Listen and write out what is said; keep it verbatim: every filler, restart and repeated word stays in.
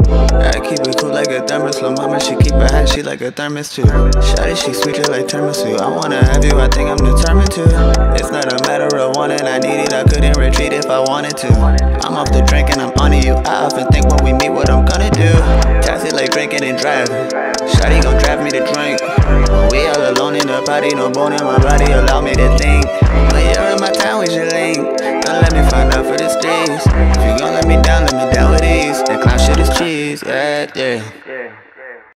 I keep it cool like a thermos. Lil' mama, she keep it hot, she like a thermos too. Shawty, she sweet just like tiramisu. I wanna have you, I think I'm determined to. It's not a matter of wanting, I need it, I couldn't retreat if I wanted to. I'm off the drink and I'm onto you. I often think when we meet what I'm gonna do. Taxi like drinking and driving. Shawty gon' drive me to drink. When we all alone in the party, no bone in my body, allow me to think. When you're in my town, we should link. Don't let me find out for the streets. If you gon' let me down, let me down with ease. And clown shit is cheese, yeah, yeah.